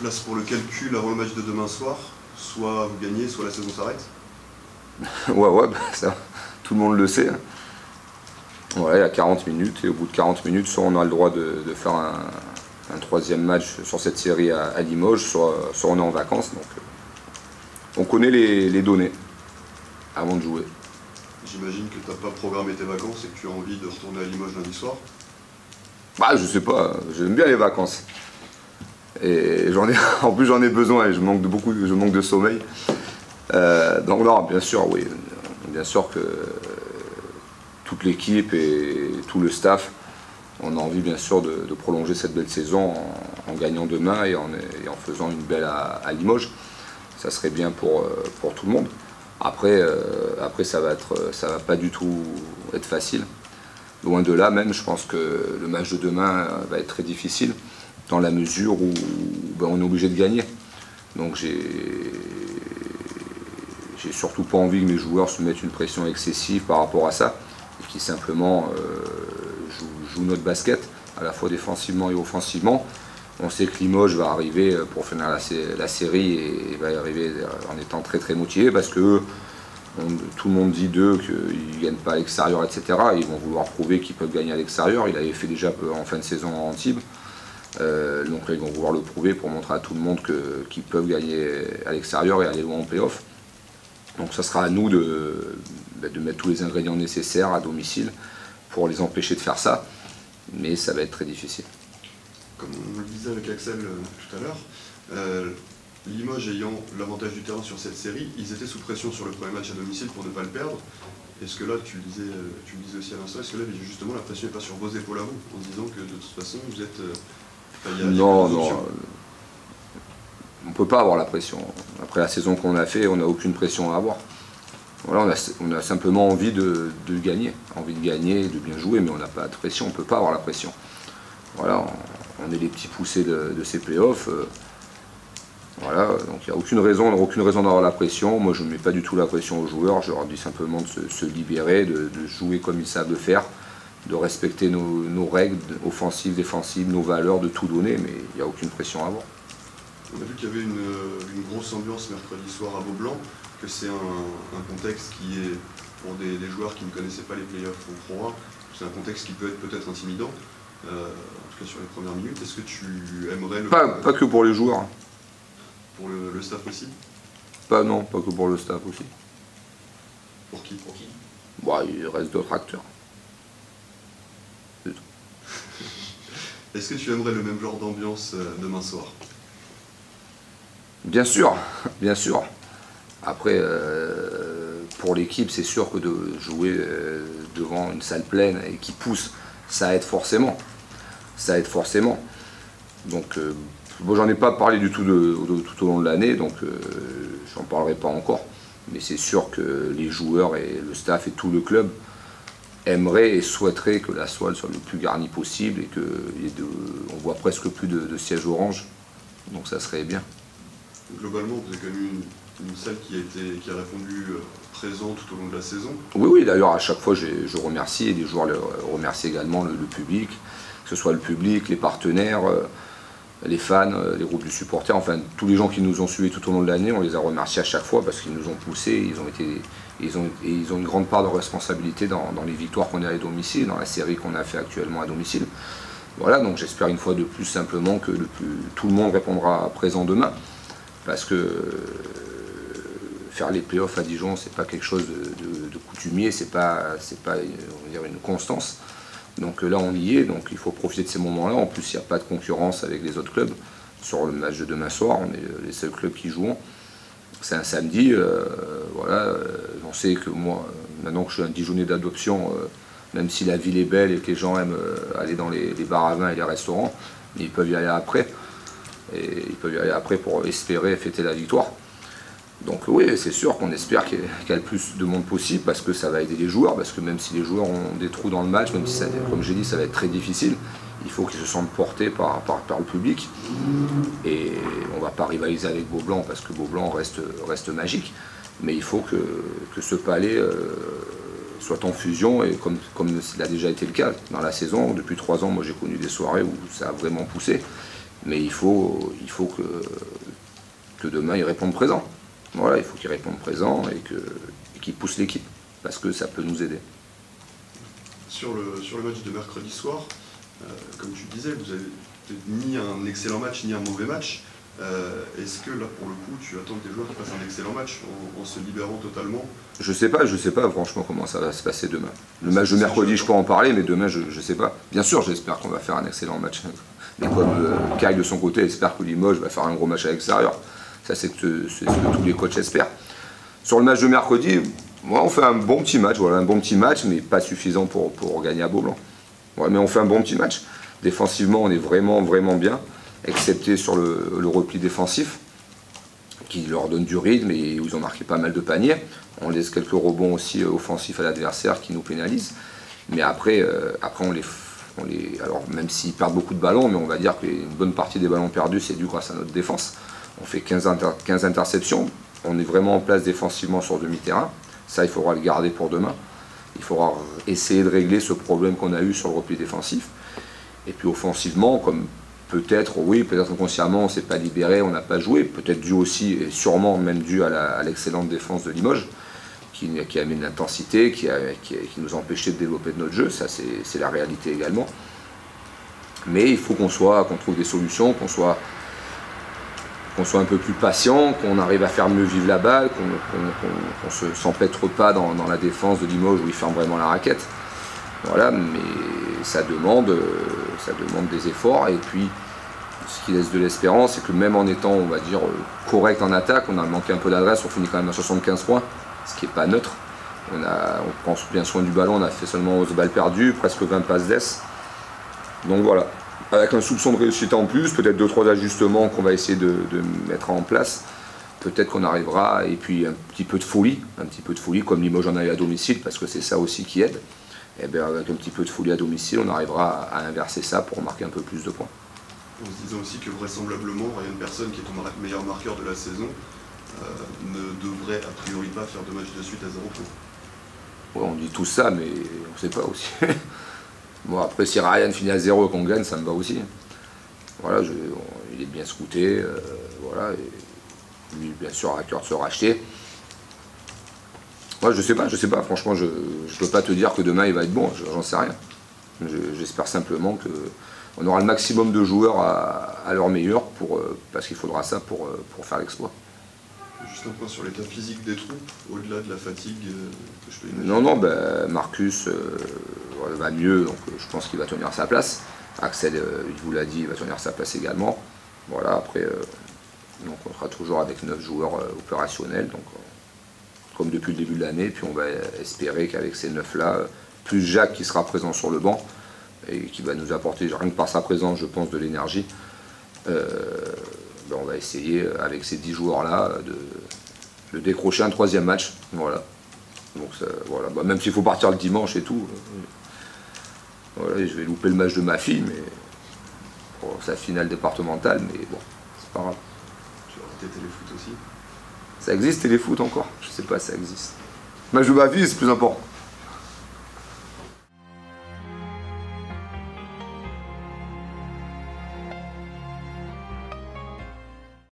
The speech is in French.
place pour le calcul avant le match de demain soir. Soit vous gagnez, soit la saison s'arrête. Ouais, bah, ça, tout le monde le sait. Ouais, il y a 40 minutes, et au bout de 40 minutes, soit on a le droit de faire un troisième match sur cette série à Limoges, soit on est en vacances. Donc, on connaît les données avant de jouer. J'imagine que tu n'as pas programmé tes vacances et que tu as envie de retourner à Limoges lundi soir. Bah, je sais pas, j'aime bien les vacances. Et en plus j'en ai besoin et je manque de sommeil. Donc non, bien sûr, oui, bien sûr que toute l'équipe et tout le staff, on a envie bien sûr de prolonger cette belle saison en gagnant demain et en faisant une belle à Limoges. Ça serait bien pour tout le monde. Après ça va pas du tout être facile. Loin de là même, je pense que le match de demain va être très difficile dans la mesure où on est obligé de gagner. Donc j'ai surtout pas envie que mes joueurs se mettent une pression excessive par rapport à ça, et qui simplement jouent notre basket, à la fois défensivement et offensivement. On sait que Limoges va arriver pour finir la série et va y arriver en étant très très motivé parce que tout le monde dit d'eux qu'ils ne gagnent pas à l'extérieur, etc. Ils vont vouloir prouver qu'ils peuvent gagner à l'extérieur. Ils l'avaient fait déjà en fin de saison en Antibes. Donc là, ils vont vouloir le prouver pour montrer à tout le monde qu'ils peuvent gagner à l'extérieur et aller loin en play-off. Donc ça sera à nous de mettre tous les ingrédients nécessaires à domicile pour les empêcher de faire ça. Mais ça va être très difficile. Comme on le disait avec Axel tout à l'heure, Limoges ayant l'avantage du terrain sur cette série, ils étaient sous pression sur le premier match à domicile pour ne pas le perdre. Est-ce que là, tu le disais aussi à l'instant, est-ce que là, justement, la pression n'est pas sur vos épaules à vous, en disant que de toute façon, vous êtes... non, on ne peut pas avoir la pression. Après la saison qu'on a fait, on n'a aucune pression à avoir. Voilà, on a simplement envie de gagner, de bien jouer, mais on n'a pas de pression, on ne peut pas avoir la pression. Voilà, on est les petits poussés de ces playoffs. Voilà, donc il n'y a aucune raison d'avoir la pression. Moi, je ne mets pas du tout la pression aux joueurs. Je leur dis simplement de se libérer, de jouer comme ils savent le faire, de respecter nos règles offensives, défensives, nos valeurs, de tout donner, mais il n'y a aucune pression à avoir. On a vu qu'il y avait une grosse ambiance mercredi soir à Beaublanc, que c'est un contexte qui est, pour des joueurs qui ne connaissaient pas les playoffs au Pro A, c'est un contexte qui peut être peut-être intimidant, en tout cas sur les premières minutes. Est-ce que tu aimerais le... Pas que pour les joueurs. Pour le staff aussi? Non, pas que pour le staff aussi. Pour qui? Bah, il reste d'autres acteurs. C'est tout. Est-ce que tu aimerais le même genre d'ambiance demain soir? Bien sûr, bien sûr. Après, pour l'équipe, c'est sûr que de jouer devant une salle pleine et qui pousse, ça aide forcément. Ça aide forcément. Donc, bon, j'en ai pas parlé du tout tout au long de l'année, donc j'en parlerai pas encore. Mais c'est sûr que les joueurs et le staff et tout le club aimeraient et souhaiteraient que la Soile soit le plus garnie possible et on voit presque plus de sièges orange. Donc ça serait bien. Globalement, vous avez quand même une salle qui a répondu présent tout au long de la saison. Oui, d'ailleurs à chaque fois je remercie, et les joueurs remercient également le public, que ce soit le public, les partenaires, les fans, les groupes de supporters, enfin tous les gens qui nous ont suivis tout au long de l'année, on les a remerciés à chaque fois parce qu'ils nous ont poussés, ils ont une grande part de responsabilité dans les victoires qu'on a à domicile, dans la série qu'on a fait actuellement à domicile. Voilà, donc j'espère une fois de plus simplement que tout le monde répondra présent demain. Parce que faire les playoffs à Dijon, c'est pas quelque chose de coutumier, c'est pas on va dire une constance. Donc là, on y est, donc il faut profiter de ces moments-là. En plus, il n'y a pas de concurrence avec les autres clubs. Sur le match de demain soir, on est les seuls clubs qui jouent. C'est un samedi, voilà. On sait que moi, maintenant que je suis un Dijonais d'adoption, même si la ville est belle et que les gens aiment aller dans les bars à vin et les restaurants, ils peuvent y aller après. Et ils peuvent y aller après pour espérer fêter la victoire. Donc oui, c'est sûr qu'on espère qu'il y a le plus de monde possible parce que ça va aider les joueurs, parce que même si les joueurs ont des trous dans le match, même si ça, comme j'ai dit, ça va être très difficile, il faut qu'ils se sentent portés par le public. Et on ne va pas rivaliser avec Beaublanc parce que Beaublanc reste magique, mais il faut que ce palais soit en fusion, et comme il a déjà été le cas dans la saison. Depuis 3 ans, moi j'ai connu des soirées où ça a vraiment poussé. Mais il faut que demain, ils répondent présent. Voilà, il faut qu'ils répondent présent et qu'ils poussent l'équipe, parce que ça peut nous aider. Sur le match de mercredi soir, comme tu le disais, vous avez ni un excellent match, ni un mauvais match. Est-ce que là, pour le coup, tu attends que tes joueurs fassent un excellent match en se libérant totalement? Je sais pas franchement comment ça va se passer demain. Le match de mercredi, je peux en parler, mais demain, je sais pas. Bien sûr, j'espère qu'on va faire un excellent match. Mais comme Kai de son côté espère que Limoges va faire un gros match à l'extérieur. Ça, c'est ce que tous les coachs espèrent. Sur le match de mercredi, moi, on fait un bon petit match, voilà, un bon petit match, mais pas suffisant pour gagner à Beaublanc. Ouais, mais on fait un bon petit match. Défensivement, on est vraiment, vraiment bien, excepté sur le repli défensif, qui leur donne du rythme et où ils ont marqué pas mal de paniers. On laisse quelques rebonds aussi offensifs à l'adversaire qui nous pénalisent. Mais après alors même s'ils perdent beaucoup de ballons, mais on va dire qu'une bonne partie des ballons perdus, c'est dû grâce à notre défense. On fait 15 interceptions. On est vraiment en place défensivement sur demi-terrain. Ça, il faudra le garder pour demain. Il faudra essayer de régler ce problème qu'on a eu sur le repli défensif. Et puis offensivement, comme peut-être inconsciemment, on ne s'est pas libéré, on n'a pas joué. Peut-être dû aussi, et sûrement même dû à l'excellente défense de Limoges, qui a mis de l'intensité, qui nous a empêché de développer notre jeu. Ça, c'est la réalité également. Mais il faut qu'on trouve des solutions, qu'on soit un peu plus patient, qu'on arrive à faire mieux vivre la balle, qu'on ne s'empêtre pas dans la défense de Limoges où ils ferment vraiment la raquette. Voilà, mais ça demande des efforts. Et puis, ce qui laisse de l'espérance, c'est que même en étant, on va dire, correct en attaque, on a manqué un peu d'adresse, on finit quand même à 75 points, ce qui n'est pas neutre. On prend bien soin du ballon, on a fait seulement 11 balles perdues, presque 20 passes d'ess. Donc voilà. Avec un soupçon de réussite en plus, peut-être 2-3 ajustements qu'on va essayer de mettre en place, peut-être qu'on arrivera, et puis un petit peu de folie comme Limoges en a eu à domicile, parce que c'est ça aussi qui aide. Et bien avec un petit peu de folie à domicile, on arrivera à inverser ça pour marquer un peu plus de points. En se disant aussi que vraisemblablement, Ryan Persson, qui est ton meilleur marqueur de la saison, ne devrait a priori pas faire 2 matchs de suite à 0 points. Ouais, on dit tout ça, mais on ne sait pas aussi. Bon, après, si Ryan finit à 0 et qu'on gagne, ça me va aussi. Voilà, il est bien scouté, voilà, et lui, bien sûr, a à cœur de se racheter. Moi, je sais pas, franchement, je ne peux pas te dire que demain il va être bon, j'en sais rien. J'espère simplement qu'on aura le maximum de joueurs à leur meilleur, parce qu'il faudra ça pour faire l'exploit. Juste un point sur l'état physique des troupes, au-delà de la fatigue que je peux imaginer. Non, ben, Marcus va mieux, donc je pense qu'il va tenir sa place. Axel, il vous l'a dit, il va tenir sa place également. Voilà, après, donc on sera toujours avec 9 joueurs opérationnels, donc, comme depuis le début de l'année, puis on va espérer qu'avec ces 9-là, plus Jacques qui sera présent sur le banc, et qui va nous apporter, rien que par sa présence, je pense, de l'énergie, ben on va essayer, avec ces 10 joueurs-là, de décrocher un 3e match. Voilà. Donc ça, voilà. Bah, même s'il faut partir le dimanche et tout, voilà, et je vais louper le match de ma fille, mais pour sa finale départementale, mais bon, c'est pas grave. Tu vas arrêter téléfoot aussi? Ça existe téléfoot encore? Je sais pas si ça existe. Match de ma fille, c'est plus important.